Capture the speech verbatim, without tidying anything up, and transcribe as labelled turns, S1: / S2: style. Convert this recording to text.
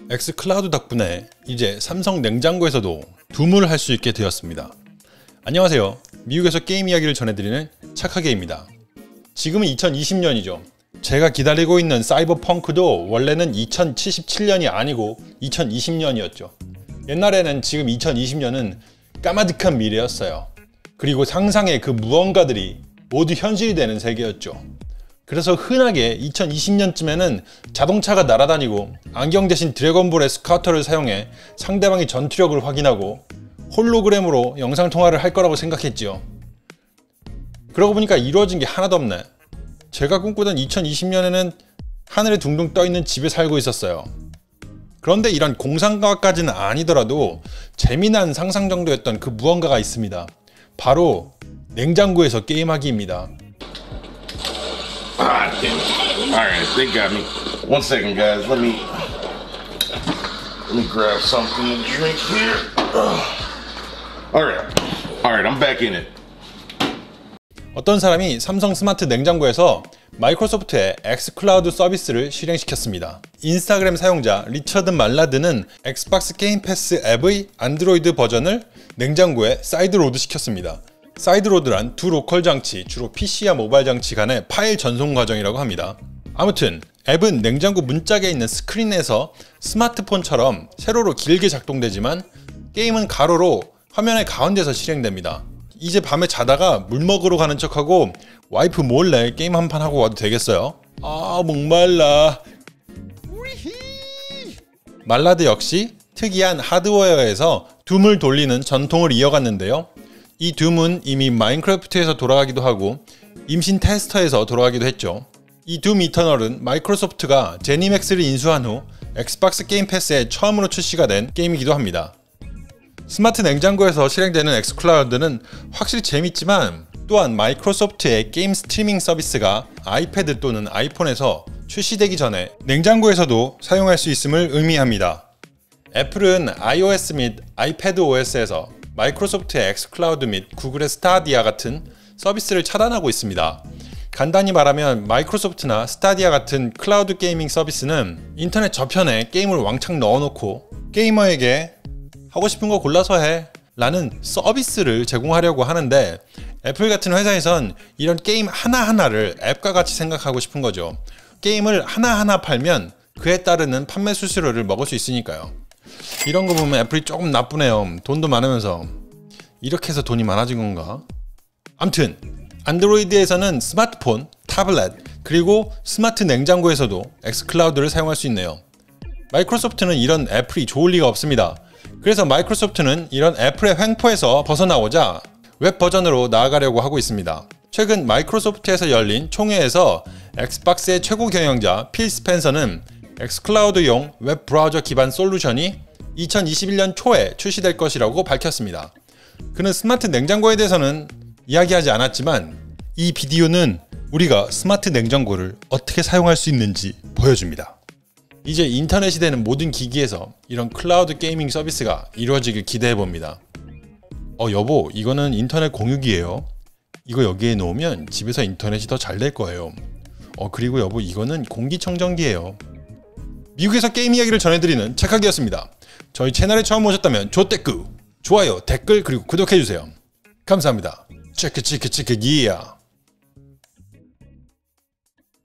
S1: 엑스클라우드 덕분에 이제 삼성 냉장고에서도 둠을 할 수 있게 되었습니다. 안녕하세요. 미국에서 게임 이야기를 전해드리는 착하게입니다. 지금은 이천이십 년이죠. 제가 기다리고 있는 사이버펑크도 원래는 이천칠십칠 년이 아니고 이천이십 년이었죠. 옛날에는 지금 이천이십 년은 까마득한 미래였어요. 그리고 상상의 그 무언가들이 모두 현실이 되는 세계였죠. 그래서 흔하게 이천이십 년쯤에는 자동차가 날아다니고 안경 대신 드래곤볼의 스카우터를 사용해 상대방의 전투력을 확인하고 홀로그램으로 영상통화를 할 거라고 생각했지요. 그러고 보니까 이루어진 게 하나도 없네. 제가 꿈꾸던 이천이십 년에는 하늘에 둥둥 떠있는 집에 살고 있었어요. 그런데 이런 공상과학까지는 아니더라도 재미난 상상 정도였던 그 무언가가 있습니다. 바로 냉장고에서 게임하기입니다.
S2: Ah, damn it. Alright, they got me. One second, guys. Let me let me grab something to drink here. Alright. Alright, I'm back in it.
S1: 어떤 사람이 삼성 스마트 냉장고에서 마이크로소프트의 엑스클라우드 서비스를 실행시켰습니다. 인스타그램 사용자 리처드 말라드는 엑스박스 게임 패스 앱의 안드로이드 버전을 냉장고에 사이드로드 시켰습니다. 사이드로드란 두 로컬 장치, 주로 피시와 모바일 장치 간의 파일 전송 과정이라고 합니다. 아무튼 앱은 냉장고 문짝에 있는 스크린에서 스마트폰처럼 세로로 길게 작동되지만 게임은 가로로 화면의 가운데서 실행됩니다. 이제 밤에 자다가 물 먹으러 가는 척하고 와이프 몰래 게임 한 판 하고 와도 되겠어요? 아 목말라. 말라드 역시 특이한 하드웨어에서 둠을 돌리는 전통을 이어갔는데요. 이 둠은 이미 마인크래프트에서 돌아가기도 하고 임신 테스터에서 돌아가기도 했죠. 이 둠 이터널은 마이크로소프트가 제니맥스를 인수한 후 엑스박스 게임 패스에 처음으로 출시가 된 게임이기도 합니다. 스마트 냉장고에서 실행되는 엑스클라우드는 확실히 재밌지만 또한 마이크로소프트의 게임 스트리밍 서비스가 아이패드 또는 아이폰에서 출시되기 전에 냉장고에서도 사용할 수 있음을 의미합니다. 애플은 iOS 및 아이패드 오에스에서 마이크로소프트의 엑스클라우드 및 구글의 스타디아 같은 서비스를 차단하고 있습니다. 간단히 말하면 마이크로소프트나 스타디아 같은 클라우드 게이밍 서비스는 인터넷 저편에 게임을 왕창 넣어놓고 게이머에게 하고 싶은 거 골라서 해 라는 서비스를 제공하려고 하는데 애플 같은 회사에선 이런 게임 하나하나를 앱과 같이 생각하고 싶은 거죠. 게임을 하나하나 팔면 그에 따르는 판매 수수료를 먹을 수 있으니까요. 이런 거 보면 애플이 조금 나쁘네요. 돈도 많으면서. 이렇게 해서 돈이 많아진 건가? 암튼 안드로이드에서는 스마트폰, 타블렛, 그리고 스마트 냉장고에서도 엑스클라우드를 사용할 수 있네요. 마이크로소프트는 이런 애플이 좋을 리가 없습니다. 그래서 마이크로소프트는 이런 애플의 횡포에서 벗어나고자 웹 버전으로 나아가려고 하고 있습니다. 최근 마이크로소프트에서 열린 총회에서 엑스박스의 최고 경영자 필 스펜서는 엑스클라우드용 웹 브라우저 기반 솔루션이 이천이십일 년 초에 출시될 것이라고 밝혔습니다. 그는 스마트 냉장고에 대해서는 이야기하지 않았지만 이 비디오는 우리가 스마트 냉장고를 어떻게 사용할 수 있는지 보여줍니다. 이제 인터넷이 되는 모든 기기에서 이런 클라우드 게이밍 서비스가 이루어지길 기대해봅니다. 어 여보 이거는 인터넷 공유기예요. 이거 여기에 놓으면 집에서 인터넷이 더 잘 될 거예요. 어 그리고 여보 이거는 공기청정기예요. 미국에서 게임 이야기를 전해드리는 착하게였습니다. 저희 채널에 처음 오셨다면 조댓구, 좋아요, 댓글 그리고 구독해주세요. 감사합니다. 체크 체크 체크 기야.